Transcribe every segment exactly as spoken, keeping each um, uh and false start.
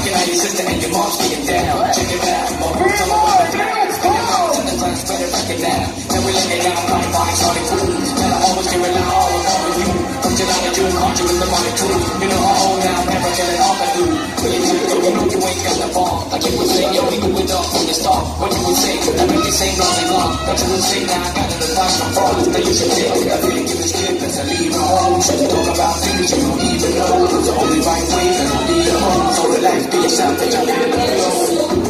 Looking at your sister and your mom's getting down. Check it out. My roots on the way to the sun's better back it down. Then we let it down, my body started cool. Now I always give it out all over you. From July to June, I'm with the money too. You know how old now, never get it off I do. But you do, you know you ain't got the ball. Like you would say, yo, we do it up from the start. What you would say, I make the same all day long. But you would say, now I got an advice from fraud. That you should take it, I didn't give a skip as I leave my home. So you talk about things you don't even know. Those are only right ways and don't need a home. So relax, be yourself, that you're living alone.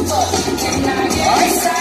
Alright?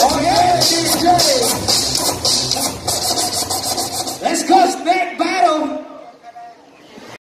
Let's go, spec battle.